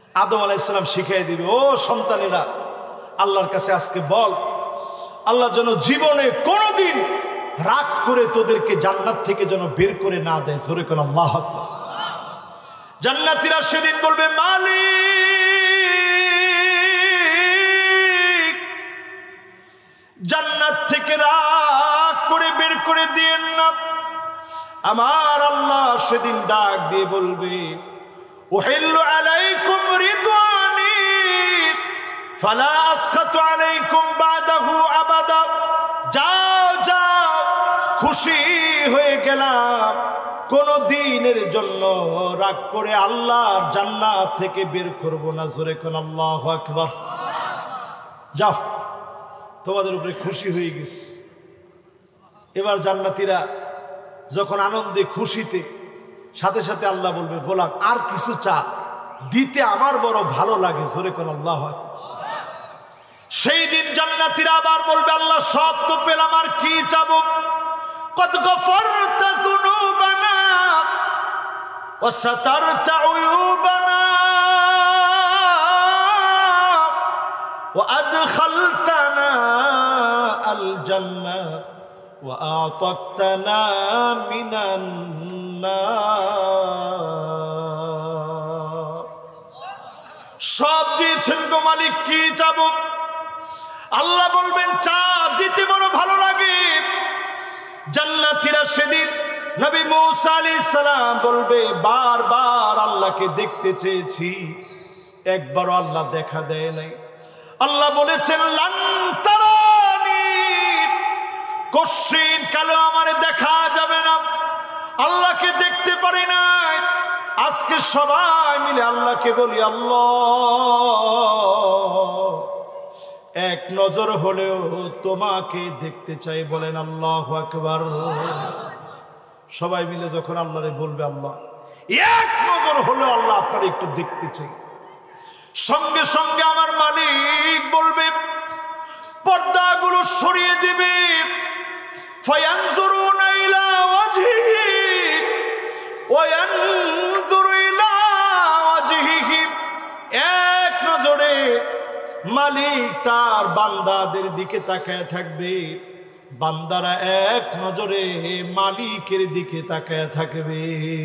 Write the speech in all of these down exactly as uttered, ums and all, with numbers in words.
আদম আলাইহিস সালাম শিখিয়ে দিবে, ও সন্তানেরা আল্লাহর কাছে আজকে বল, আল্লাহ যেন জীবনে কোনোদিন রাগ করে তোদেরকে জান্নাত থেকে যেন বের করে না দেয়। জোরে কোন আল্লাহু আকবার। জান্নাতীরা সেদিন বলবে, মালিক জান্নাত থেকে রাগ করে বের করে দিয়েন না। আমার আল্লাহ সেদিন ডাক দিয়ে বলবে, উহিল্লু আলাইকুম রিদওয়ানি ফালা আসখাতু আলাইকুম বাদাহু আবাদা। যাও যাও, খুশি হয়ে গেলাম, কোন দিনের জন্য রাগ করে আল্লাহর জান্নাত থেকে বের করব না। জোরে কোন আল্লাহু আকবার। যাও, তোমাদের উপরে খুশি হয়ে গেছে। এবার জান্নাতীরা যখন আনন্দে খুশিতে, সাথে সাথে আল্লাহ বলবে, গোলাম আর কিছু চা, দিতে আমার বড় ভালো লাগে। জোরে কোন আল্লাহু আকবার। সেই দিন জান্নাতীরা আবার বলবে, আল্লাহ সব তো পেলাম, আর কি চাবো? কদ গফরতা যুনুবানা ওয়া সাতারতা উয়ুবানা ওয়া আদখালতানা আল জান্নাহ ওয়া আতাকতানা মিনান নার। সব দিয়েছেন গো মালিক, কি চাবো? আল্লাহ বলবেন, চা দিতে বড় ভালো লাগে। জান্নাতীরা সেদিন নবী মূসা আলাইহিস সালাম বলবে, বারবার আল্লাহকে দেখতে চেয়েছি, একবারও আল্লাহ দেখা দেয় নাই। আল্লাহ বলেছেন, লান তারানি, কশিন কালো আমারে দেখা যাবে না। আল্লাহকে দেখতে পারি নাই। আজকে সবাই মিলে আল্লাহকে বলি, আল্লাহ এক নজর হলেও তোমাকে দেখতে চাই। বলেন আল্লাহু আকবার। সবাই মিলে যখন আল্লাহরে বলবে, আল্লাহ এক নজর হলেও আল্লাহ আপনার একটু দেখতে চাই, সঙ্গে সঙ্গে আমার মালিক বলবে, পর্দাগুলো সরিয়ে দিবে। ফায়ানজুরুনা ইলা ওয়াজহিহি ওয়া ইয়ানজুরু ইলা ওয়াজহিহি। এক নজরে মালিক তার বান্দাদের দিকে তাকায় থাকবে, বান্দারা এক নজরে মালিকের দিকে তাকায় থাকবে।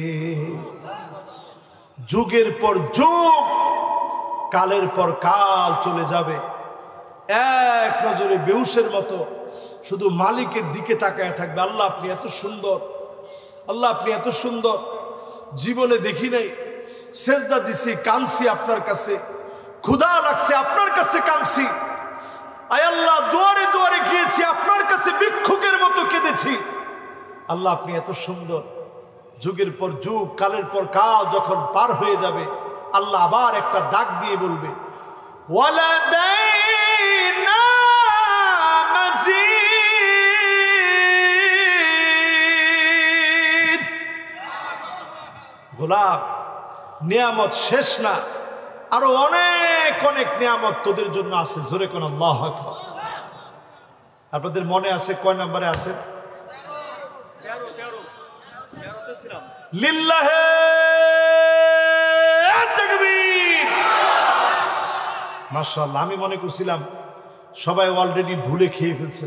যুগের পর যুগ, কালের পর কাল চলে যাবে, এক নজরে বেহুশের মতো শুধু মালিকের দিকে তাকায় থাকবে। আল্লাহ আপনি এত সুন্দর, আল্লাহ আপনি এত সুন্দর, জীবনে দেখি নাই। সেজদা দিছি, কাঁদছি আপনার কাছে, ক্ষুধা লাগছে আপনার কাছে কাঁদছি। আয় আল্লাহ, দুয়ারে দুয়ারে গিয়েছি, আপনার কাছে ভিক্ষুকের মতো কেঁদেছি। আল্লাহ আপনি এত সুন্দর। যুগের পর যুগ, কালের পর কাল যখন পার হয়ে যাবে, আল্লাহ আবার একটা ডাক দিয়ে বলবে, ওয়ালাদাইনা মাজিদ। গোলাপ, নিয়ামত শেষ না, আরো অনেক অনেক নিয়ামত তোদের জন্য আছে। জোরে কোন আল্লাহু আকবার। আপনাদের মনে আছে কয় নম্বরে আছে? লিল্লাহে তাকবীর। মাশাআল্লাহ। আমি মনে করছিলাম সবাই অলরেডি ভুলে খেয়ে ফেলছেন।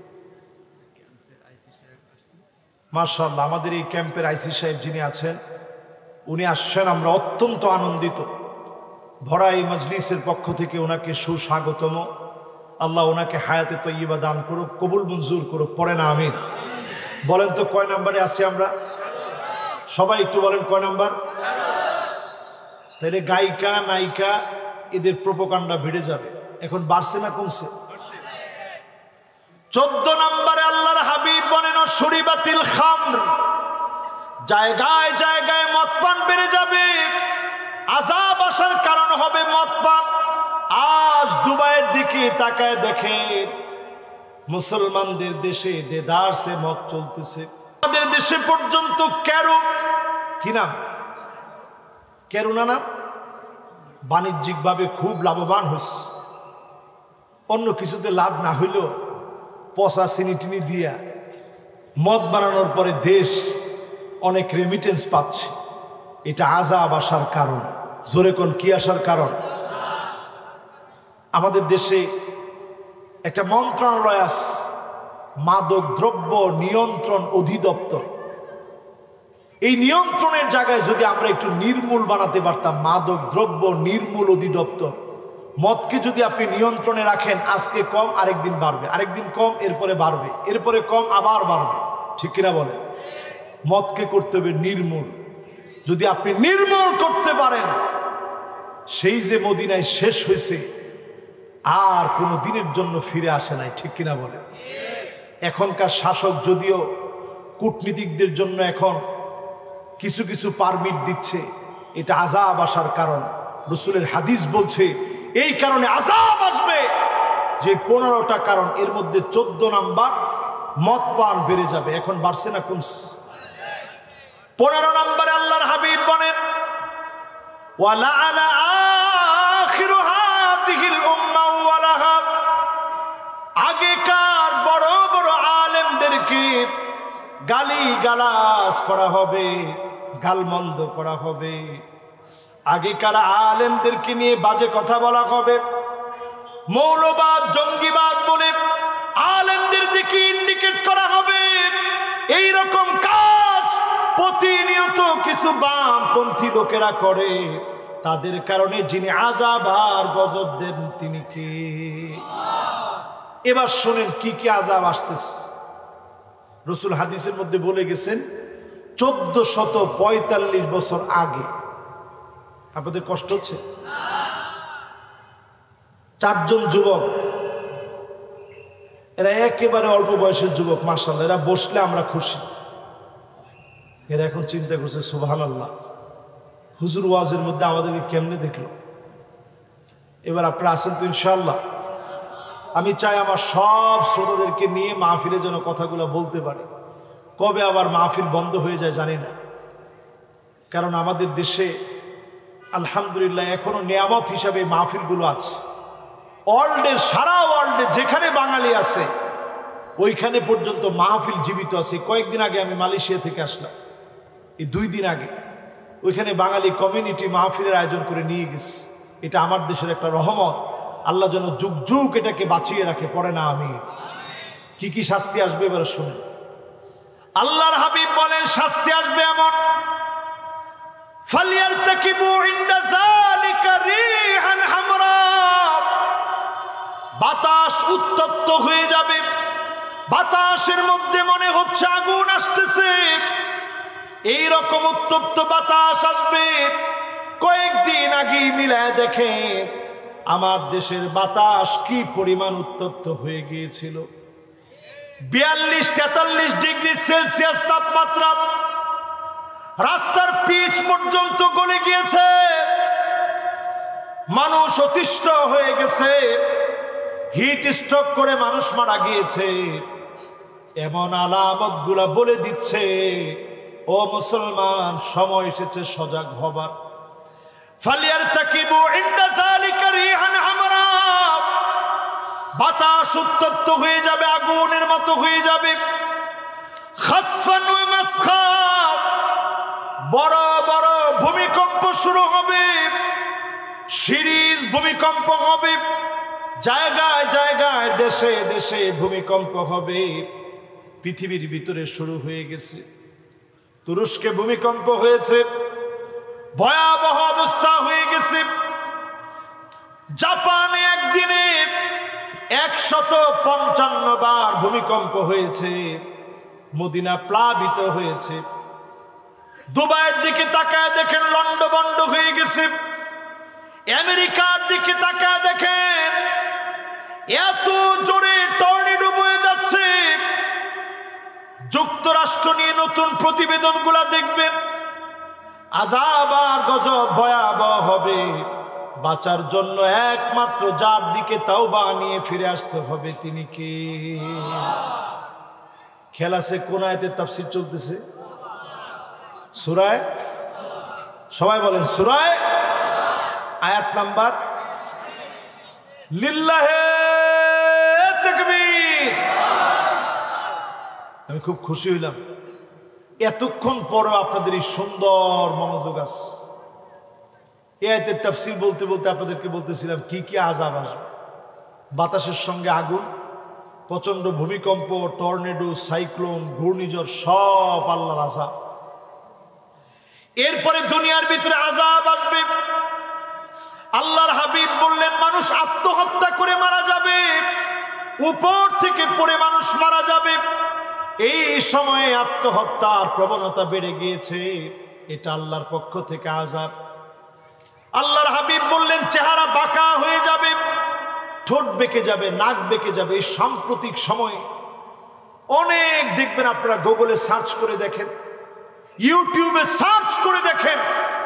মাশাআল্লাহ। আমাদের এই ক্যাম্পের আইসি সাহেব যিনি আছেন, উনি আসছেন, আমরা অত্যন্ত আনন্দিত। ভরা এই মজলিসের পক্ষ থেকে ওনাকে সুস্বাগতম। আল্লাহ ওনাকে হায়াতে তয়্যিবা দান করুক, কবুল মঞ্জুর করুক। পড়েন আমিন। বলেন তো কয় নম্বরে আছি আমরা? সবাই একটু বলেন কয় নম্বর? তাহলে গায়িকা নায়িকা এদের প্রোপাগান্ডা বেড়ে যাবে। এখন বাড়ছে না কমছে? চোদ্দ নম্বরে আল্লাহর হাবিব বলেন, শুরিবাতিল খামর, জায়গায় জায়গায় মদ পান বেড়ে যাবে, আযাব আসার কারণ হবে মদ পান। আজ দুবাইয়ের দিকে তাকায় দেখে, মুসলমানদের দেশে দেদারসে মদ চলতেছে। আমাদের দেশে পর্যন্ত ক্যারো, কি নাম? ক্যারোনা নাম, বাণিজ্যিক ভাবে খুব লাভবান হচ্ছে। অন্য কিছুতে লাভ না হইলেও পচা চিনি টিনি দিয়া মদ বানানোর পরে দেশ অনেক রেমিটেন্স পাচ্ছে। এটা আযাব আসার কারণ। জোরে কোন কি আসার কারণ? আমাদের দেশে একটা মন্ত্রণালয় আছে, মাদক দ্রব্য নিয়ন্ত্রণ অধিদপ্তর। এই নিয়ন্ত্রণের জায়গায় যদি আমরা একটু নির্মূল বানাতে পারতাম, মাদক দ্রব্য নির্মূল অধিদপ্তর, মদকে যদি আপনি নিয়ন্ত্রণে রাখেন, আজকে কম আরেকদিন বাড়বে, আরেকদিন কম এরপরে বাড়বে, এরপরে কম আবার বাড়বে, ঠিক কিনা বলেন? মদকে করতে হবে নির্মূল। যদি আপনি নির্মূল করতে পারেন, সেই যে মদিনায় শেষ হয়েছে আর কোনো দিনের জন্য ফিরে আসে নাই, ঠিক কিনা বলেন? এখনকার শাসক যদিও কূটনীতিকদের জন্য এখন কিছু কিছু পারমিট দিচ্ছে, এটা আযাব আসার কারণ। রাসূলের হাদিস বলছে এই কারণে আযাব আসবে যে পনেরোটা কারণ, এর মধ্যে চোদ্দ নাম্বার মদ পান বেড়ে যাবে। এখন বাড়ছে না কমছে? পনেরো নম্বরে আল্লাহর হাবিব বলেন ওয়ালাআনা আখিরু হাযিহিল উম্মাহ ওয়ালাহা, আগেকার বড় বড় আলেমদেরকে গালি গালাজ করা হবে, গালমন্দ করা হবে, আগেকার আলেমদেরকে নিয়ে বাজে কথা বলা হবে, মৌলবাদ জঙ্গিবাদ বলে আলেমদের দিকে ইন্ডিকেট করা হবে। এই রকম কাজ প্রতিনিয়ত কিছু বামপন্থী লোকেরা করে, তাদের কারণে যিনি আযাব আর গজব দেন তিনি কে? এবার শোনেন কি কি আযাব আসতেছে। রাসূল হাদিসের মধ্যে বলে গেছেন চোদ্দ শত পঁয়তাল্লিশ বছর আগে। আপনাদের কষ্ট হচ্ছে? চারজন যুবক, এরা একেবারে অল্প বয়সের যুবক, মাশাআল্লাহ, এরা বসলে আমরা খুশি। এরা এখন চিন্তা করছে সুবহানাল্লাহ, হুজুর ওয়াজের মধ্যে আমাদেরকে কেমনে দেখলো। এবার আপনারা আছেন তো ইনশাআল্লাহ? আমি চাই আমার সব শ্রোতাদেরকে নিয়ে মাহফিলে যেন কথাগুলো বলতে পারি। কবে আবার মাহফিল বন্ধ হয়ে যায় জানি না, কারণ আমাদের দেশে আলহামদুলিল্লাহ এখনো নিয়ামত হিসাবে মাহফিলগুলো আছে। ওয়ার্ল্ডের, সারা ওয়ার্ল্ডে যেখানে বাঙালি আছে ওইখানে পর্যন্ত মাহফিল জীবিত আছে। কয়েকদিন আগে আমি মালয়েশিয়া থেকে আসলাম, এই দুই দিন আগে ওইখানে বাঙালি কমিউনিটি মাহফিলের আয়োজন করে নিয়ে গেছে। এটা আমার দেশের একটা রহমত। আল্লাহ যেন যুগ যুগ এটাকে বাঁচিয়ে রাখে, পড়ে না আমি। কি কি শাস্তি আসবে এবারে শুনে। আল্লাহর হাবিব বলেন শাস্তি আসবে এমন, ফালিয়ারতাকিবু ইনদা যালিকা রিহান হামরা, বাতাস উত্তপ্ত হয়ে যাবে, বাতাসের মধ্যে মনে হচ্ছে আগুন আসতেছে। এই রকম উত্তপ্ত বাতাস আসবে। কয়েকদিন আগে মিলায় দেখে আমার দেশের বাতাস কি পরিমাণ উত্তপ্ত হয়ে গিয়েছিল। বিয়াল্লিশ তেতাল্লিশ ডিগ্রি সেলসিয়াস তাপমাত্রা, রাস্তার পিচ পর্যন্ত গলে গিয়েছে, মানুষ অতিষ্ঠ হয়ে গেছে, হিট স্ট্রোক করে মানুষ মারা গিয়েছে। এমন আলামত গুলা বলে দিচ্ছে ও মুসলমান, সময় এসেছে সজাগ হবার। ফালিয়ারতাকিবু ইনদা যালিকা রিহান হামরা, বাতাস উত্তপ্ত হয়ে যাবে, আগুনের মতো হয়ে যাবে। খাসফান ওয়া মাসখা, বড় বড় ভূমিকম্প শুরু হবে, সিরিজ ভূমিকম্প হবে, জায়গায় জায়গায় দেশে দেশে ভূমিকম্প হবে। পৃথিবীর ভিতরে শুরু হয়ে গেছে। তুরস্কে ভূমিকম্প হয়েছে, ভয়াবহ অবস্থা হয়ে গেছে। জাপানে একদিনে একশত পঞ্চান্ন বার ভূমিকম্প হয়েছে, মদিনা প্লাবিত হয়েছে। দুবাইয়ের দিকে তাকায় দেখেন লন্ডভন্ড হয়ে গেছে। আমেরিকার দিকে তাকায় দেখেন এত জোরে টর্নেডো বয়ে যাচ্ছে। যুক্তরাষ্ট্র নিয়ে নতুন প্রতিবেদনগুলো দেখবেন, আযাব আর গজব ভয়াবহ হবে। বাঁচার জন্য একমাত্র যার দিকে তাওবা নিয়ে ফিরে আসতে হবে তিনি কে? খেলা সে কোন আয়াতের তাফসীর চলতেছে? সূরায়ে, সবাই বলেন সূরায়ে, আয়াত নাম্বার লিল্লাহে তাকবীর। আমি খুব খুশি হইলাম এতক্ষণ পরে আপনাদের এই সুন্দর মনোযোগ আছে। এই আয়াতের তাফসীর বলতে বলতে আপনাদেরকে বলতেছিলাম কি কি আযাব আসবে। বাতাসের সঙ্গে আগুন, প্রচন্ড ভূমিকম্প, টর্নেডো, সাইক্লোন, ঘূর্ণিঝড়, সব আল্লাহর আযাব। এরপরে দুনিয়ার ভিতরে আযাব আসবে। আল্লাহর হাবিব বললেন মানুষ আত্মহত্যা করে মারা যাবে, উপর থেকে পড়ে মানুষ মারা যাবে। এই সময়ে আত্মহত্যার প্রবণতা বেড়ে গিয়েছে, এটা আল্লাহর পক্ষ থেকে আযাব। আল্লাহর হাবিব বললেন চেহারা বাঁকা হয়ে যাবে, ঠোঁট বেঁকে যাবে, নাক বেঁকে যাবে। এই সাম্প্রতিক সময়ে অনেক দেখবেন, আপনারা গুগলে সার্চ করে দেখেন, ইউটিউবে সার্চ করে দেখেন,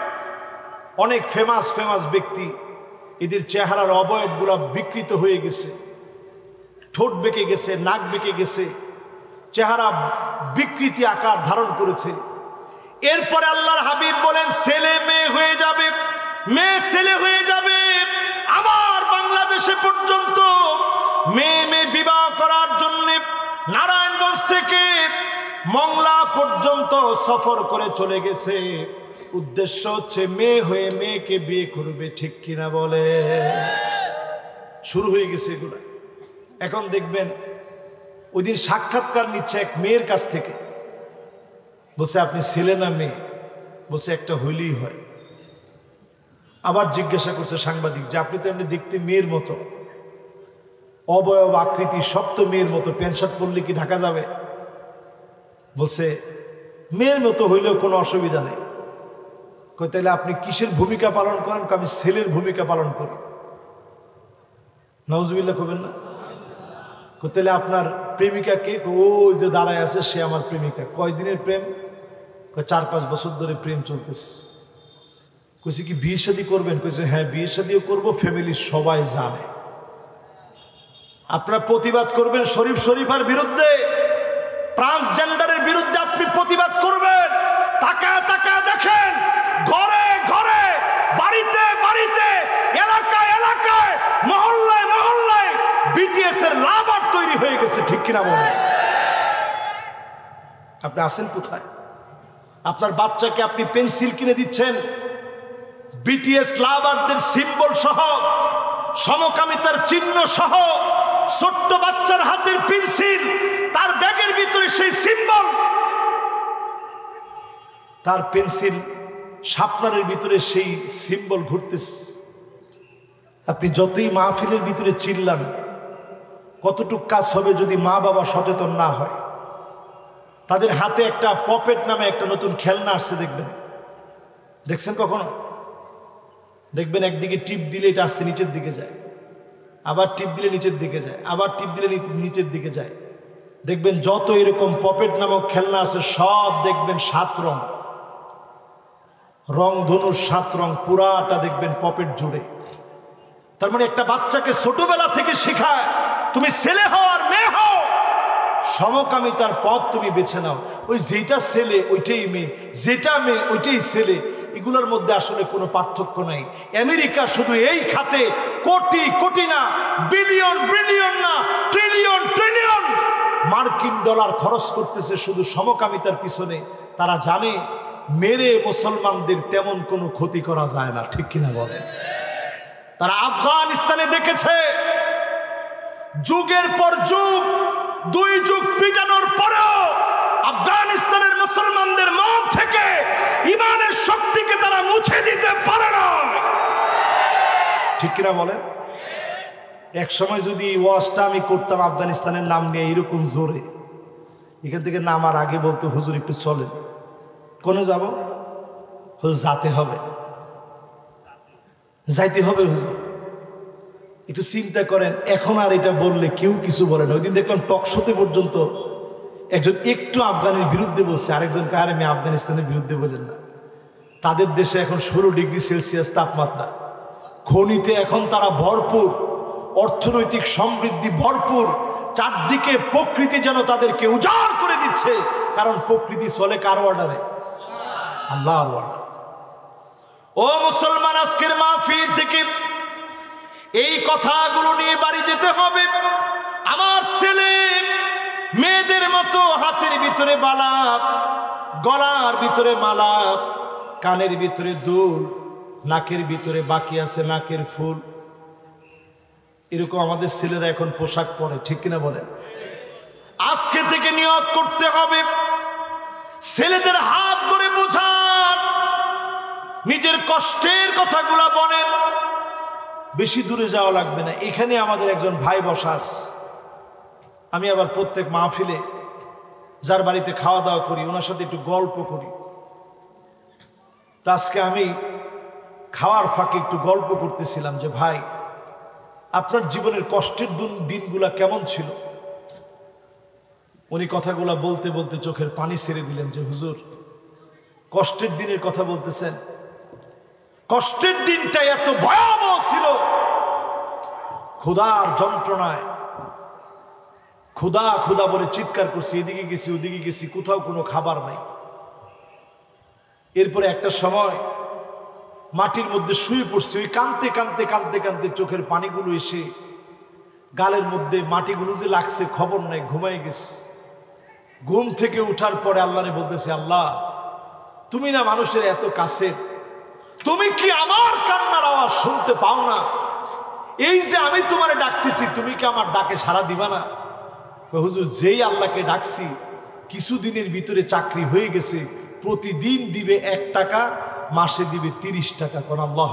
অনেক ফেমাস ফেমাস ব্যক্তি এদের চেহারার অবয়বগুলো বিকৃত হয়ে গেছে, ঠোঁট বেঁকে গেছে, নাক বেঁকে গেছে, চেহারা বিকৃতি আকার ধারণ করেছে। এরপরে আল্লাহর হাবিব বলেন ছেলে মেয়ে হয়ে যাবে, মেয়ে ছেলে হয়ে যাবে। আমার বাংলাদেশে পর্যন্ত মেয়ে মেয়ে বিবাহ করার জন্য নারায়ণগঞ্জ থেকে মংলা পর্যন্ত সফর করে চলে গেছে। উদ্দেশ্য হচ্ছে মেয়ে হয়ে মেয়েকে বিয়ে করবে, ঠিক কিনা বলে? শুরু হয়ে গেছে এগুলো। এখন দেখবেন ওই দিন সাক্ষাৎকার নিচ্ছে এক মেয়ের কাছ থেকে, বলছে আপনি ছেলে না মেয়ে? বলছে একটা হইলেই হয়। আবার জিজ্ঞাসা করছে সাংবাদিক যে আপনি তো এমনি দেখতে মেয়ের মতো, অবয়ব আকৃতি সব তো মেয়ের মতো, প্যান্ট শার্ট পরলে কি ঢাকা যাবে? বলছে মেয়ের মতো হইলেও কোনো অসুবিধা নেই। কই তাহলে আপনি কিসের ভূমিকা পালন করেন? আমি ছেলের ভূমিকা পালন করি। নাউজুবিল্লাহ কবেন না? কই তাহলে আপনার প্রেমিকা কে? ওই যে দাঁড়ায় আছে সে আমার প্রেমিকা। কয়দিনের প্রেম? চার পাঁচ বছর ধরে প্রেম চলতেছে। কইছে কি বিয়ে শাদী করবেন? কইছে হ্যাঁ বিয়ে শাদীও করবো, ফ্যামিলির সবাই জানে। আপনারা প্রতিবাদ করবেন শরীফ শরীফার বিরুদ্ধে, ট্রান্সজেন্ডারের বিরুদ্ধে আপনি প্রতিবাদ করবেন। তাকায় তাকায় দেখেন, ঘরে ঘরে, বাড়িতে বাড়িতে, এলাকায় এলাকায়, মহল্লায় মহল্লায় বিটিএস এর লাভার তৈরি হয়ে গেছে, ঠিক কিনা বলেন? আপনি আছেন কোথায়? আপনার বাচ্চাকে আপনি পেন্সিল কিনে দিচ্ছেন বিটিএস লাভারদের সিম্বল সহ, সমকামিতার চিহ্ন সহ। ছোট্ট বাচ্চার হাতের পেন্সিল, তার ব্যাগের ভিতরে সেই সিম্বল, তার পেন্সিল শার্পনারের ভিতরে সেই সিম্বল ঘুরতেছে। আপনি যতই মাহফিলের ভিতরে চিল্লান, কতটুক কাজ হবে যদি মা বাবা সচেতন না হয়? তাদের হাতে একটা পপেট নামে একটা নতুন খেলনা আসছে, দেখবেন, দেখছেন কখনো? দেখবেন একদিকে টিপ দিলে এটা আস্তে নিচের দিকে যায়, আবার টিপ দিলে নিচের দিকে যায়, আবার টিপ দিলে নিচের দিকে যায়। দেখবেন যত এরকম পপেট নামক খেলনা আছে সব দেখবেন সাত রং, রং ধনুর সাত রং, পুরাটা দেখবেন পপেট জুড়ে। তার মানে একটা বাচ্চাকে ছোটবেলা থেকে শেখায় তুমি ছেলে হও আর মেয়ে হও, সমকামিতার পথ তুমি বেছে নাও। ওই যেটা ছেলে ওইটাই মেয়ে, যেটা মেয়ে ওইটাই ছেলে, এগুলোর মধ্যে আসলে কোনো পার্থক্য নাই। আমেরিকা শুধু এই খাতে কোটি কোটি না, বিলিয়ন বিলিয়ন না, ট্রিলিয়ন ট্রিলিয়ন মার্কিন ডলার খরচ করতেছে শুধু সমকামিতার পিছনে। তারা জানে মেরে মুসলমানদের তেমন কোনো ক্ষতি করা যায় না, ঠিক কিনা বলে? তারা আফগানিস্তানে দেখেছে যুগের পর যুগ, দুই যুগ পিটানোর পরেও আফগানিস্তানের মুসলমানদের মন থেকে ইমানের শক্তিকে তারা মুছে দিতে পারে না, ঠিক কিনা বলেন? এক সময় যদি ওয়াজটা আমি করতাম আফগানিস্তানের নাম নিয়ে এরকম জোরে, এখান থেকে নামার আগে বলতো হুজুর একটু চলেন। কোনে যাব? হুজুর যাতে হবে, যাইতে হবে হুজুর। একটু চিন্তা করেন, এখন আর এটা বললে কেউ কিছু বলে না। ওই দিন দেখলাম টকশোতে পর্যন্ত একজন একটু আফগানের বিরুদ্ধে বলছে, আরেকজনকে আর আমি আফগানিস্তানের বিরুদ্ধে বলেন না। তাদের দেশে এখন ষোলো ডিগ্রি সেলসিয়াস তাপমাত্রা, খনিতে এখন তারা ভরপুর, অর্থনৈতিক সমৃদ্ধি ভরপুর, চারদিকে প্রকৃতি যেন তাদেরকে উজাড় করে দিচ্ছে, কারণ প্রকৃতি চলে কার অর্ডারে? আল্লাহর অর্ডার। ও মুসলমান, আজকের মাহফিল থেকে এই কথাগুলো নিয়ে বাড়ি যেতে হবে। আমার ছেলে মেয়েদের মতো হাতের ভিতরে বালা, গলার ভিতরে মালা, কানের ভিতরে দুল, নাকের ভিতরে বাকি আছে নাকের ফুল, এরকম আমাদের ছেলেরা এখন পোশাক পরে, ঠিক কিনা বলেন? আজকে থেকে নিয়ত করতে হবে, ছেলেদের হাত ধরে বোঝান, নিজের কষ্টের কথাগুলা বলেন। বেশি দূরে যাওয়া লাগবে না, এখানে আমাদের একজন ভাই বসা আছে। আমি আবার প্রত্যেক মাহফিলে যার বাড়িতে খাওয়া দাওয়া করি ওনার সাথে একটু গল্প করি। তো আজকে আমি খাওয়ার ফাঁকে একটু গল্প করতেছিলাম যে ভাই, আপনার জীবনের কষ্টের দিনগুলা কেমন ছিল? উনি কথাগুলা বলতে বলতে চোখের পানি ছেড়ে দিলেন যে হুজুর, কষ্টের দিনের কথা বলতেছেন? কষ্টের দিনটা এত ভয়াবহ ছিল, ক্ষুধার যন্ত্রণায় ক্ষুধা ক্ষুধা বলে চিৎকার করছি, এদিকে গেছি ওদিকে গেছি, কোথাও কোনো খাবার নাই। এরপরে একটা সময় মাটির মধ্যে শুয়ে পড়ছি, ওই কাঁদতে কাঁদতে কাঁদতে কাঁদতে চোখের পানিগুলো এসে গালের মধ্যে মাটিগুলো যে লাগছে খবর নাই, ঘুমাই গেছে। ঘুম থেকে উঠার পরে আল্লাহরে বলতেছে, আল্লাহ তুমি না মানুষের এত কাছে, তুমি কি আমার কান্নার আওয়াজ শুনতে পাও না? এই যে আমি তোমারে ডাকতেছি, তুমি কি আমার ডাকে সাড়া দিবা না? হুজুর, যেই আল্লাহকে ডাকছি কিছুদিনের ভিতরে চাকরি হয়ে গেছে, প্রতিদিন দিবে এক টাকা, মাসে দিবে তিরিশ টাকা। কোন আল্লাহ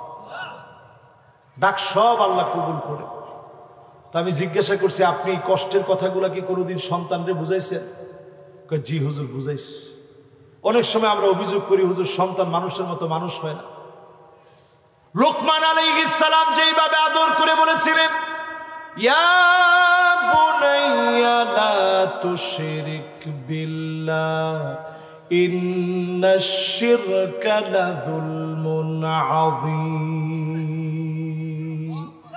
ডাক সব আল্লাহ কবুল করে। তা আমি জিজ্ঞাসা করছি, আপনি কষ্টের কথাগুলা কি কোনোদিন সন্তানরে বুঝাইছেন? জি হুজুর, বুঝাইছি। অনেক সময় আমরা অভিযোগ করি হুজুর সন্তান মানুষের মতো মানুষ হয় না। লোকমান আলাইহিস সালাম যেইভাবে আদর করে বলেছিলেন, ইয়া বুনাইয়া লা তুশরিক বিল্লাহ ইন্নাশ শিরকা লাযুলমুন আযীম।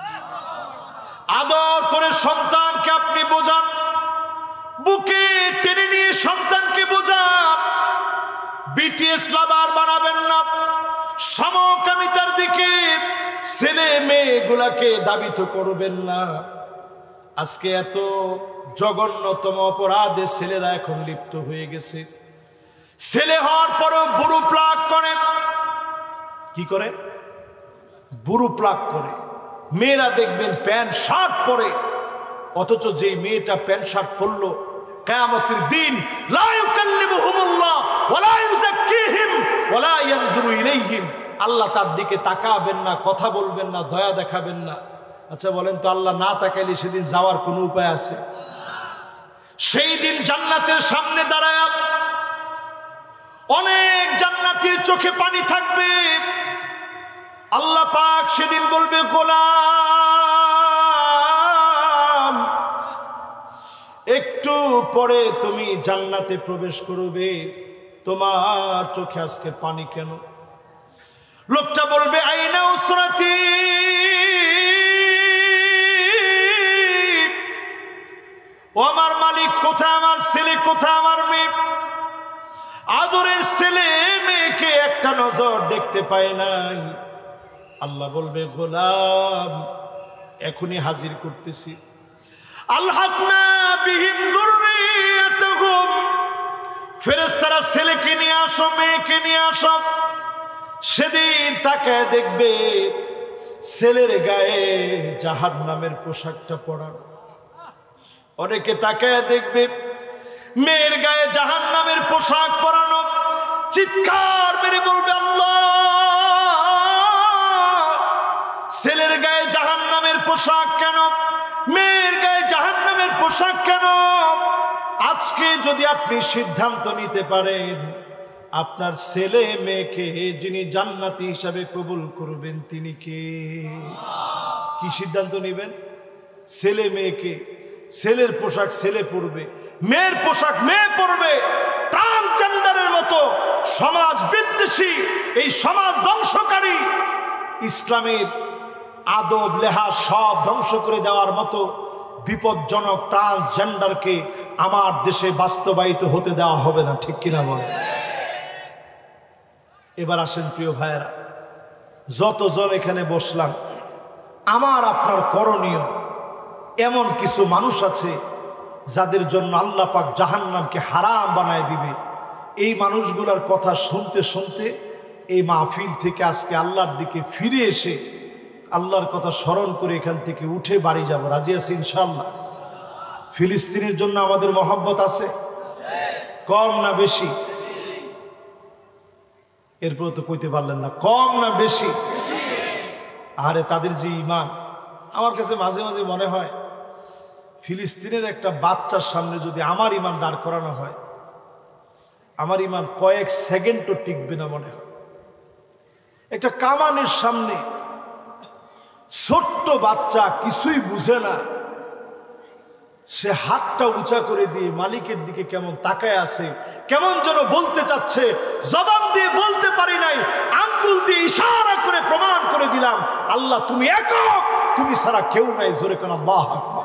আদর করে সন্তানকে আপনি বোঝান, বুকে টেনে নিয়ে সন্তানকে বোঝান। বিটিএস লাভার বানাবেন না, সমকামিতার দিকে ছেলে মেয়েগুলাকে দাবিত করবেন না। আজকে এত জঘন্যতম অপরাধে ছেলেরা এখন লিপ্ত হয়ে গেছে। ছেলে হওয়ার পরেও বুড়ো প্লাগ করে। কি করে? বুড়ো প্লাগ করে। মেয়েরা দেখবেন প্যান্ট শার্ট পরে, অথচ যেই মেয়েটা প্যান্ট শার্ট পরলো কিয়ামতের দিন লা ইউকাল্লিমুহুমুল্লাহ ওয়া লা ইউযাক্কিহিম ওয়া লা ইয়ানজুরু ইলাইহিম, আল্লাহ তার দিকে তাকাবেন না, কথা বলবেন না, দয়া দেখাবেন না। আচ্ছা বলেন তো, আল্লাহ না তাকাইলে সেদিন যাওয়ার কোনো উপায় আছে? সেই দিন জান্নাতের সামনে দাঁড়ায় অনেক জান্নাতীর চোখে পানি থাকবে। আল্লাহ পাক সেদিন বলবে, গোলাম একটু পরে তুমি জান্নাতে প্রবেশ করবে, তোমার চোখে আজকে পানি কেন? লোকটা বলবে, আইনা উসরাতি, ও আমার মালিক কোথায়, আমার ছেলে কোথায়, আমার মেয়ে? আদরের ছেলে মেয়েকে একটা নজর দেখতে পায় নাই। আল্লাহ বলবে, গোলাম এখনই হাজির করতেছি। আলহাকনা বিহিম যুররিয়াতুহুম, ফেরেশতারা ছেলেকে নিয়ে আসো, মেয়েকে নিয়ে আসো। সেদিন তাকায় দেখবে ছেলের গায়ে জাহান্নামের পোশাকটা পরানো। অনেকে তাকায় দেখবে মেয়ের গায়ে জাহান্নামের পোশাক পরানো। চিৎকার মেরে বলবে, আল্লাহ ছেলের গায়ে জাহান্নামের পোশাক কেন? মেয়ের গায়ে জাহান্নামের পোশাক কেন? আজকে যদি আপনি সিদ্ধান্ত নিতে পারেন আপনার ছেলে মেয়েকে যিনি জান্নাতি হিসাবে কবুল করবেন তিনি কে? কি সিদ্ধান্ত নেবেন? ছেলে মেয়েকে, ছেলের পোশাক ছেলে পরবে, মেয়ের পোশাক মেয়ে পরবে। ট্রান্সজেন্ডারের মতো সমাজ বিদ্বেষী, এই সমাজ ধ্বংসকারী, ইসলামের আদব লেহাজ সব ধ্বংস করে দেওয়ার মতো বিপজ্জনক ট্রান্সজেন্ডারকে আমার দেশে বাস্তবায়িত হতে দেওয়া হবে না, ঠিক কিনা বলেন? এবার আসেন প্রিয় ভাইয়েরা, যতজন এখানে বসলাম, আমার আপনার করণীয়, এমন কিছু মানুষ আছে যাদের জন্য আল্লাহ পাক জাহান্নামকে হারাম বানায় দিবে। এই মানুষগুলার কথা শুনতে শুনতে এই মাহফিল থেকে আজকে আল্লাহর দিকে ফিরে এসে আল্লাহর কথা স্মরণ করে এখান থেকে উঠে বাড়ি যাব, রাজি আছি ইনশাআল্লাহ? ফিলিস্তিনের জন্য আমাদের মহব্বত আছে, কম না বেশি? এরপর তো কইতে পারলেন না, কম না বেশি? আরে তাদের যে ইমান, আমার কাছে মাঝে মাঝে মনে হয় ফিলিস্তিনের একটা বাচ্চার সামনে যদি আমার ইমান দাঁড় করানো হয়, আমার ইমান কয়েক সেকেন্ডও টিকবে না মনে হয়। একটা কামানের সামনে ছোট্ট বাচ্চা কিছুই বুঝে না, সে হাতটা উঁচা করে দিয়ে মালিকের দিকে কেমন তাকায় আছে, কেমন যেন বলতে চাচ্ছে, জবান দিয়ে বলতে পারি নাই, আঙ্গুল দিয়ে ইশারা করে প্রমাণ করে দিলাম, আল্লাহ তুমি একক, তুমি ছাড়া কেউ নাই, জোরে কোন আল্লাহু আকবার।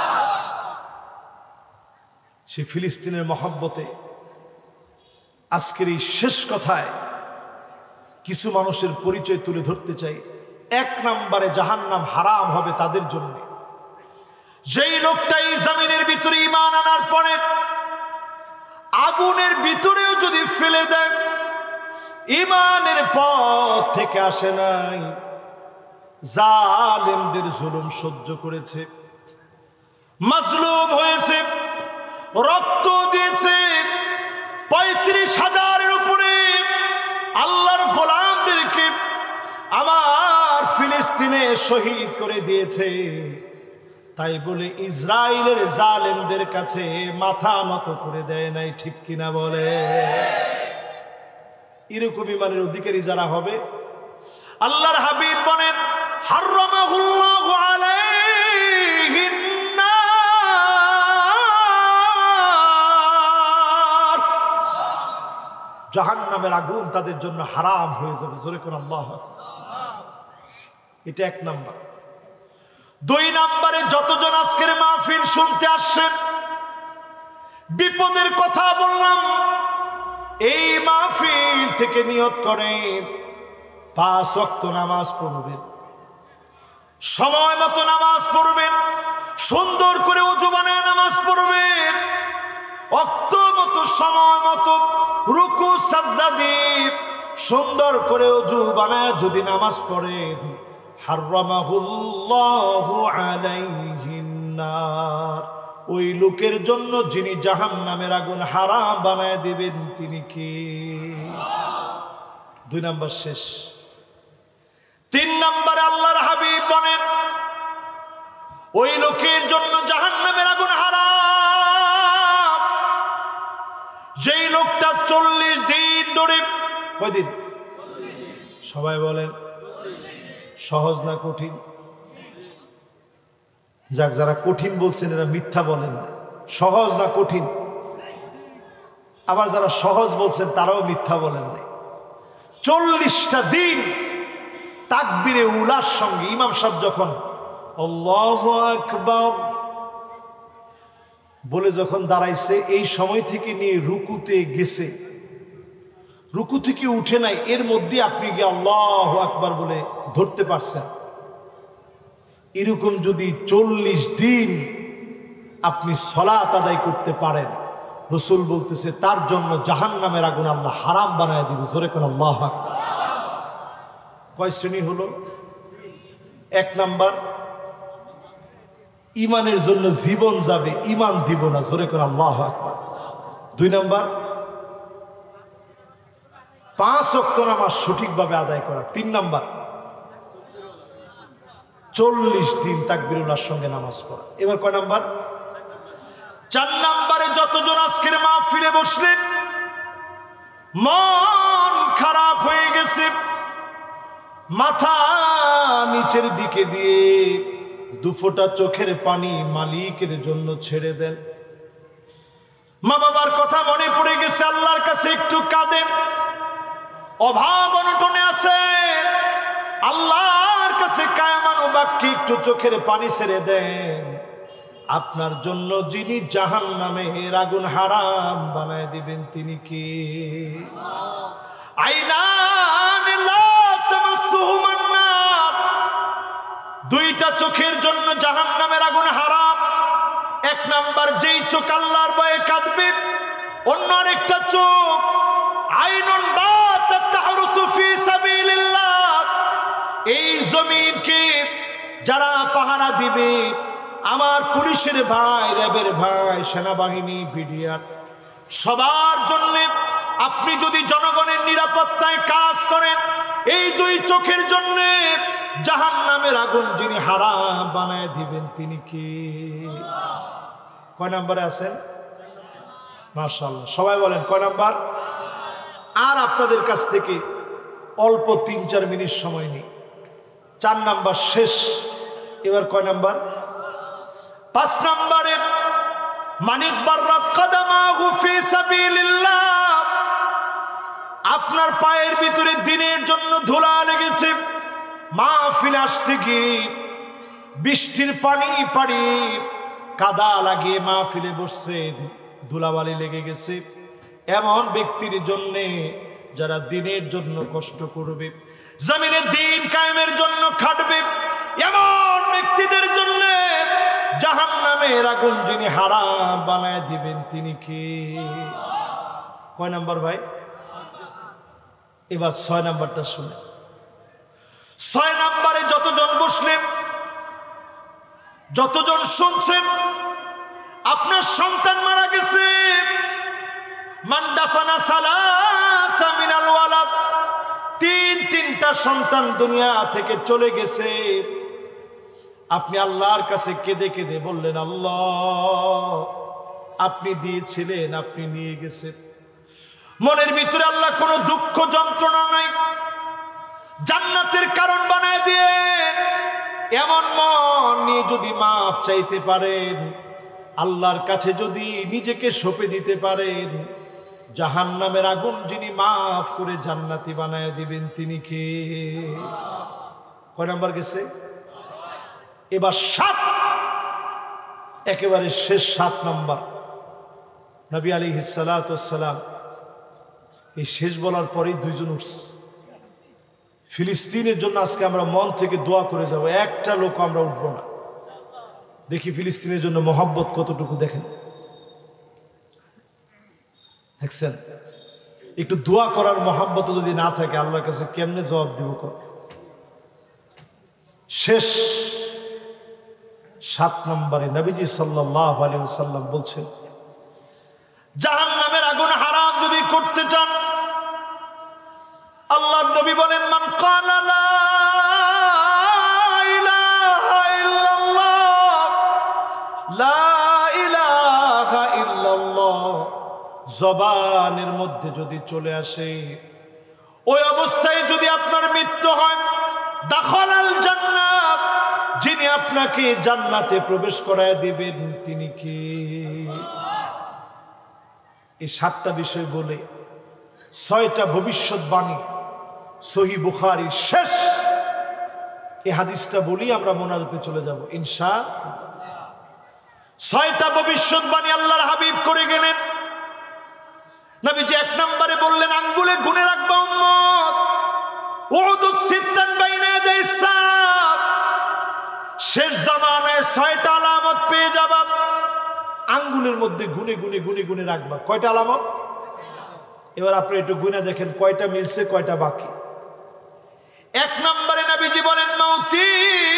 সে ফিলিস্তিনের মহব্বতে আজকের এই শেষ কথায় কিছু মানুষের পরিচয় তুলে ধরতে চাই। এক নম্বরে জাহান্নাম হারাম হবে তাদের জন্য যেই লোকটা এই জমিনের ভিতরে ঈমান আনার পরে আগুনের ভিতরেও যদি ফেলে দেয়, ঈমানের পথ থেকে আসে নাই, জালেমদের জুলুম সহ্য করেছে, মাজলুম হয়েছে, রক্ত দিয়েছে, পঁয়ত্রিশ হাজারের উপরে আল্লাহর গোলামদেরকে আমার ফিলিস্তিনে শহীদ করে দিয়েছে। তাই বলে ইসরায়েলের জালেমদের কাছে মাথা নত করে দেয় নাই, ঠিক কিনা বলে? এরকম ইমানের অধিকারী যারা হবে, আল্লাহর হাবিব বলেন হারামাহুল্লাহু আলাইহিন নার, জাহান্নামের আগুন তাদের জন্য হারাম হয়ে যাবে, জোরে কোন আল্লাহু আকবার। এটা এক নাম্বার। দুই নম্বরে যতজন আজকের মাহফিল শুনতে আসছেন, বিপদের কথা বললাম, এই মাহফিল থেকে নিয়ত করেন পাঁচ ওয়াক্ত নামাজ পড়বেন, সময় মতো নামাজ পড়বেন, সুন্দর করে ওযু বানায় নামাজ পড়বেন, ওয়াক্ত মতো সময় মতো রুকু সাজদা দিয়ে সুন্দর করে ওযু বানায় যদি নামাজ পড়েন, হারামাহুল্লাহু আলাইহিন নার, ওই লোকের জন্য যিনি জাহান্নামের আগুন হারাম বানায় দিবেন তিনি কে? দুই নাম্বার শেষ। তিন নম্বরে আল্লাহর হাবিব বলেন ওই লোকের জন্য জাহান্নামের আগুন হারাম যেই লোকটা চল্লিশ দিন ধরে, কয়দিন? সবাই বলেন সহজ না কঠিন? যাক, যারা কঠিন বলছেন এরা মিথ্যা বলেন না। সহজ না কঠিন? আবার যারা সহজ বলছেন তারাও মিথ্যা বলেন নাই। চল্লিশটা দিন তাকবীরে উলার সঙ্গে ইমাম সাহেব যখন আল্লাহু আকবার বলে যখন দাঁড়াইছে, এই সময় থেকে নিয়ে রুকুতে গেছে, রুকু থেকে উঠে নাই, এর মধ্যে আপনি গিয়ে আল্লাহু আকবার বলে ধরতে পারছেন। এরকম যদি চল্লিশ দিন আপনি সালাত আদায় করতে পারেন, রাসূল বলতেছে তার জন্য জাহান্নামের আগুন আল্লাহ হারাম বানায় দিবে, জোরে কোন আল্লাহু আকবার। কয় শ্রেণী হলো? এক নাম্বার, ইমানের জন্য জীবন যাবে, ইমান দিব না, জোরে কোন আল্লাহু আকবার। দুই নাম্বার, পাঁচ ওয়াক্ত নামাজ সঠিকভাবে আদায় করা। তিন নাম্বার, চল্লিশ দিন তাকবীরুল্লাহর সঙ্গে নামাজ পড়া। এবার কয় নাম্বার? চার নাম্বারে যতজন আজকের মাহফিলে বসলেন মন খারাপ হয়ে গেছে, মাথা নিচের দিকে দিয়ে দুফোঁটা চোখের পানি মালিকের জন্য ছেড়ে দেন। মা বাবার কথা মনে পড়ে গেছে, আল্লাহর কাছে একটু কাঁদেন। অভাব অনটনে আছে, আল্লাহর কাছে কায়মানো বাক্যে একটু চোখের পানি ছেড়ে দেন। আপনার জন্য যিনি জাহান্নামের আগুন হারাম বানায় দিবেন তিনি কি? আইনান লা তামাসসুহুমান নার, দুইটা চোখের জন্য জাহান্নামের আগুন হারাম। এক নাম্বার, যেই চোখ আল্লাহর ভয়ে কাঁদবে, অন্য আরেকটা চোখ আইনুন বাতাত তাহরুসু ফি সাবিলিল্লাহ, এই জমিনকে যারা পাহারা দিবে, আমার পুলিশের ভাই, র্যাবের ভাই, সেনাবাহিনী, বিডিআর, সবার জন্য আপনি যদি জনগণের নিরাপত্তায় কাজ করেন, এই দুই চোখের জন্য জাহান্নামের আগুন যিনি হারাম বানায় দিবেন তিনি কি? কয় নম্বরে আছেন? মাশাআল্লাহ, সবাই বলেন কয় নাম্বার? আর আপনাদের কাছ থেকে অল্প তিন চার মিনিট সময় নিই, চার নাম্বার শেষ। এবার কয় নাম্বার? পাঁচ নাম্বারে মানিক বাররাত কদমাহু ফি সাবিলিল্লাহ, আপনার পায়ের ভিতরে দিনের জন্য ধুলা লেগেছে, মাহফিল আসতে গিয়ে বৃষ্টির পানি পানি কাদা লাগিয়ে মাহফিলে বসছেন, ধুলাবালি লেগে গেছে, এমন ব্যক্তির জন্য যারা দিনের জন্য কষ্ট করবে, জমিনে দিন কায়েমের জন্য খাটবে, এমন ব্যক্তিদের জন্য জাহান্নামের আগুন যিনি হারাম বানায় দিবেন তিনি কে? কয় নাম্বার ভাই? এবার ছয় নাম্বারটা শুনে। ছয় নাম্বারে যতজন বসলেন, যতজন শুনছেন, আপনার সন্তান মারা গেছে, মান দাফানা সালাসা মিনাল ওয়ালাদ, তিন তিনটা সন্তান দুনিয়া থেকে চলে গেছে, আপনি আল্লাহর কাছে কেঁদে কেঁদে বললেন, আল্লাহ আপনি দিয়েছিলেন, আপনি নিয়ে গেছেন, মনের ভিতরে আল্লাহ কোনো দুঃখ যন্ত্রণা নাই, জান্নাতের কারণ বানায় দিয়ে এমন মন নিয়ে যদি মাফ চাইতে পারেন, আল্লাহর কাছে যদি নিজেকে সঁপে দিতে পারেন, জাহান্নামের আগুন যিনি মাফ করে জান্নাতি বানায় দিবেন তিনি কে? কয় নাম্বার গেছে? এবার সাত, একেবারে শেষ সাত নাম্বার। নবী আলাইহিস সালাতু ওয়াস সালাম এই শেষ বলার পরেই দুইজন উঠছে। ফিলিস্তিনের জন্য আজকে আমরা মন থেকে দোয়া করে যাব, একটা লোক আমরা উঠবো না। দেখি ফিলিস্তিনের জন্য মহব্বত কতটুকু, দেখেন, দেখছেন? একটু দোয়া করার মহব্বত যদি না থাকে, আল্লাহর কাছে কেমনে জবাব দিব? শেষ সাত নম্বরে নবীজি সাল্লাল্লাহু আলাইহি ওয়াসাল্লাম বলছেন, জাহান্নামের আগুন হারাম যদি করতে চান, আল্লাহর নবী বলেন, মান ক্বালা লা ইলাহা ইল্লাল্লাহ, লা ইলাহা ইল্লাল্লাহ জবানের মধ্যে যদি চলে আসে, ওই অবস্থায় যদি আপনার মৃত্যু হয়, দাখালাল জান্নাত, যিনি আপনাকে জান্নাতে প্রবেশ করায় দিবেন তিনি কি? এই সাতটা বিষয় বলে ছয়টা ভবিষ্যৎবাণী সহিহ বুখারীর শেষ এই হাদিসটা বলি আমরা মোনাজাতে চলে যাব ইনশাআল্লাহ। ছয়টা ভবিষ্যৎবাণী আল্লাহর হাবিব করে গেলেন। নবীজি এক নম্বরে বললেন, আঙ্গুলে গুনে রাখবা উম্মত, উহুদ সিত্তান বাইনা ইয়াদাই সাব, শেষ জামানায় ছয়টা আলামত পেয়ে যাবা, আঙ্গুলের মধ্যে গুনে গুনে গুনে গুনে রাখবা। কয়টা আলামত? এবার আপনি একটু গুনে দেখেন কয়টা মিলছে, কয়টা বাকি। এক নম্বরে নবীজি বলেন, মাউতি,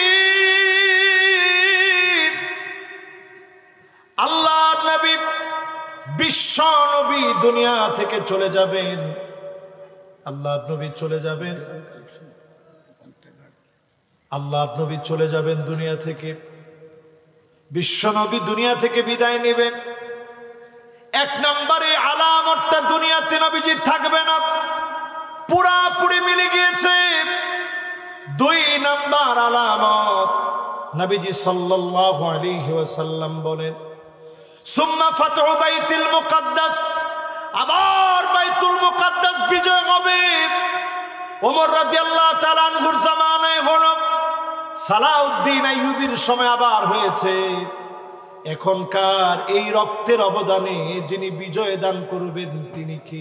আল্লাহর নবী বিশ্ব নবী দুনিয়া থেকে চলে যাবেন, আল্লাহর নবী চলে যাবেন, আল্লাহর নবী চলে যাবেন দুনিয়া থেকে, বিশ্ব নবী দুনিয়া থেকে বিদায় নেবেন। এক নম্বরে আলামতটা দুনিয়াতে নবীজি থাকবে না, পুরাপুরি মিলে গিয়েছে। দুই নম্বর আলামত নবীজি সাল্লাল্লাহু আলাইহি ওয়াসাল্লাম বলেন, সুম্মা ফাতহু বাইতুল মুকাদ্দাস, আবার বাইতুল মুকাদ্দাস বিজয় হবে। ওমর রাদিয়াল্লাহু তাআলা আনহুর জামানায় হলো, সালাউদ্দিন আইয়ুবীর সময় আবার হয়েছে। এখনকার এই রক্তের অবদানে যিনি বিজয় দান করবেন তিনি কে?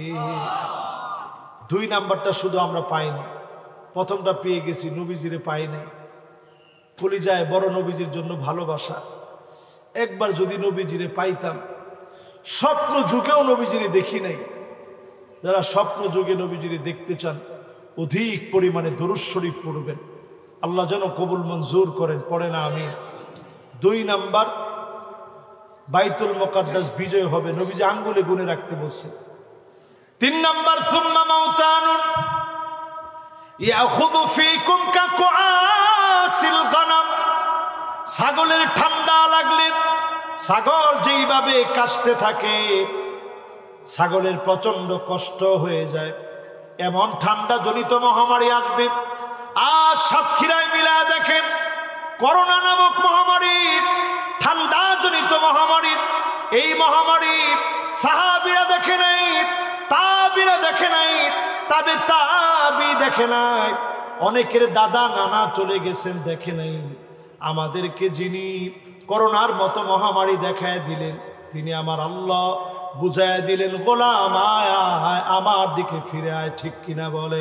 দুই নাম্বারটা শুধু আমরা পাইনি, প্রথমটা পেয়ে গেছি, নবীজিরে পাই নাই। কলিজায় বড় নবীজির জন্য ভালোবাসা, একবার যদি নবীজিরে পাইতাম, স্বপ্ন যুগেও নবীজিরে দেখি নাই, যারা স্বপ্ন যুগে নবীজিরে দেখতে চান অধিক পরিমাণে দরুদ শরীফ পড়বেন, আল্লাহ যেন কবুল মঞ্জুর করেন, পড়ে না আমি। দুই নাম্বার, বাইতুল মুকাদ্দাস বিজয় হবে, নবীজি আঙ্গুলে গুনে রাখতে বলছেন। তিন নাম্বার, সুম্মা মাউতানুন ইয়াখুযু ফীকুম কাকুআসিল গানাম, ছাগলের ঠান্ডা লাগলে ছাগল যেইভাবে কাশতে থাকে, ছাগলের প্রচন্ড কষ্ট হয়ে যায়, এমন ঠান্ডা জনিত মহামারী আসবে। আজ সাতক্ষীরায় মিলা দেখেন করোনা নামক মহামারী, ঠান্ডা জনিত মহামারী। এই মহামারী সাহাবীরা দেখে নাই, তাবিরা দেখে নাই, তাবে তাবি দেখে নাই, অনেকের দাদা নানা চলে গেছেন দেখে নাই। আমাদেরকে যিনি করোনার মতো মহামারী দেখায় দিলেন, তিনি আমার আল্লাহ বুঝায় দিলেন, গোলাম আয় আয় আমার দিকে ফিরে আয়, ঠিক কিনা বলে।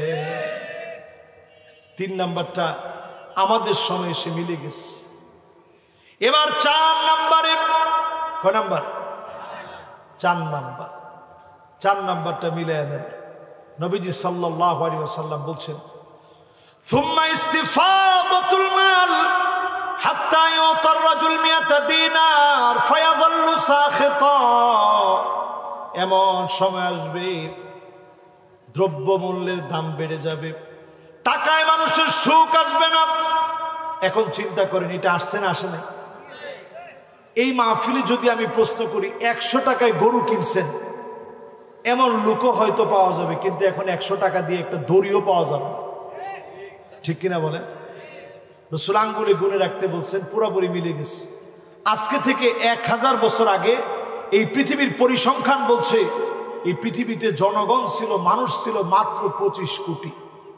তিন নাম্বারটা আমাদের সময় এসে মিলে গেছে। এবার চার নাম্বারে, কয় নাম্বার? চার নাম্বার। চার নাম্বারটা মিলে নেন। নবীজি সাল্লাল্লাহু আলাইহি ওয়াসাল্লাম বলছেন, সুম্মা ইস্তিফাদাতুল মাল হাত্তা ইউতার রাজুল মিয়াতা দিনার ফায়াযাল্লু সাখিতা। এমন সময় আসবে দ্রব্যমূল্যের দাম বেড়ে যাবে, টাকায় মানুষের সুখ আসবে না। এখন চিন্তা করেন, এটা আসছে না আসে না? এই মাহফিলে যদি আমি প্রশ্ন করি একশো টাকায় গরু কিনছেন, এমন লোকও হয়তো পাওয়া যাবে, কিন্তু এখন একশো টাকা দিয়ে একটা দড়িও পাওয়া যাবে, ঠিক কিনা বলেন? রাসূল আঙ্গুলে গুনে রাখতে বলছেন, পুরোপুরি মিলে গেছে। আজকে থেকে এক হাজার বছর আগে এই পৃথিবীর পরিসংখ্যান বলছে এই পৃথিবীতে জনগণ ছিল, মানুষ ছিল মাত্র পঁচিশ কোটি।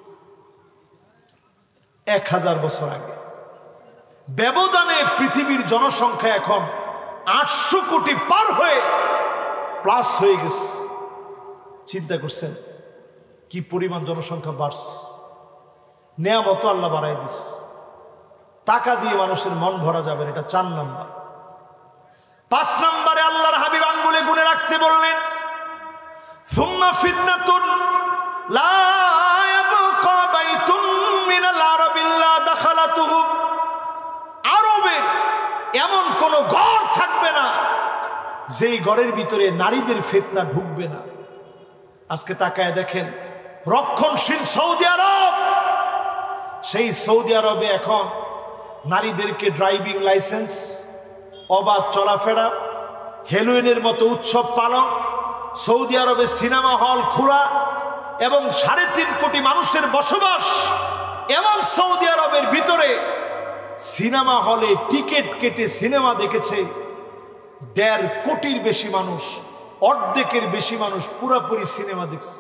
এক হাজার বছর আগে ব্যবধানে পৃথিবীর জনসংখ্যা এখন আটশো কোটি পার হয়ে প্লাস হয়ে গেছে। চিন্তা করছেন কি পরিমাণ জনসংখ্যা বাড়ছে? নেয়ামত আল্লাহ বাড়াই দিস, টাকা দিয়ে মানুষের মন ভরা যাবে, এটা চার নাম্বার। পাঁচ নাম্বারে আল্লাহর হাবিব আঙ্গুলে গুনে রাখতে বললেন, সুম্মা ফিতনাতুন লা ইয়াবকা বাইতুন মিনাল আরাবি ইল্লা দাখালাতুহু। আরবের এমন কোন ঘর থাকবে না যেই ঘরের ভিতরে নারীদের ফিতনা ঢুকবে না। আজকে তাকায় দেখেন রক্ষণশীল সৌদি আরব, সেই সৌদি আরবে এখন নারীদেরকে ড্রাইভিং লাইসেন্স, অবাধ চলাফেরা, হেলোইনের মতো উৎসব পালন, সৌদি আরবে সিনেমা হল খোলা এবং সাড়ে তিন কোটি মানুষের বসবাস। এমন সৌদি আরবের ভিতরে সিনেমা হলে টিকিট কেটে সিনেমা দেখেছে দেড় কোটির বেশি মানুষ, অর্ধেকের বেশি মানুষ পুরাপুরি সিনেমা দেখছে।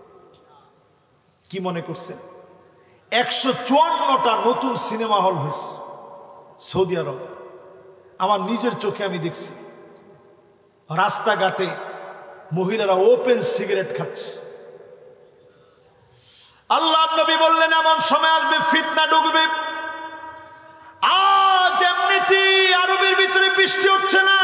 কি মনে করছেন? একশো চুয়ান্নটা নতুন সিনেমা হল হয়েছে সৌদি আরব। আমার নিজের চোখে আমি দেখছি, রাস্তাঘাটে মহিলারা ওপেন সিগারেট খাচ্ছে। আল্লাহ নবী বললেন, এমন সময় আসবে ফিতনা ঢুকবে। আজ এমনিতেই আরবের ভিতরে বৃষ্টি হচ্ছে না।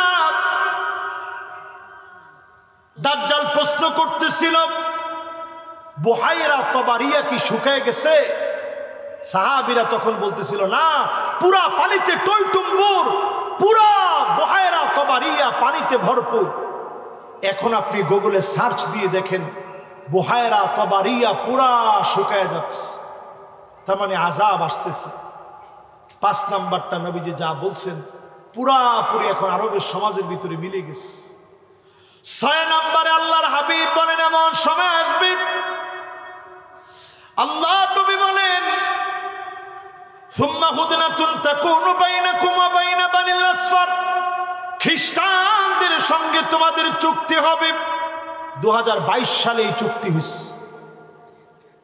দাজ্জাল প্রশ্ন করতেছিল, বুহাইরা তবারিয়া কি শুকায় গেছে? সাহাবীরা তখন বলতেছিল, না, পুরা পানিতে টইটুম্বুর, পুরা বুহাইরা তবারিয়া পানিতে ভরপুর। এখন আপনি গুগলে সার্চ দিয়ে দেখেন, বুহাইরা তবারিয়া পুরা শুকায় যাচ্ছে, তার মানে আযাব আসতেছে। পাঁচ নাম্বারটা নবীজি যা বলছেন পুরাপুরি এখন আরবের সমাজের ভিতরে মিলে গেছে। ছয় নম্বরে আল্লাহর হাবিব বলেন, এমন সময় আসবে, আল্লাহ নবী বলেন, সুম্মা হুদনাতুন তাকুনু বাইনাকুম ওয়া বাইনা বানিল আসফার। খ্রিস্টানদের সঙ্গে তোমাদের চুক্তি হবে। দু হাজার বাইশ সালে এই চুক্তি হয়েছে।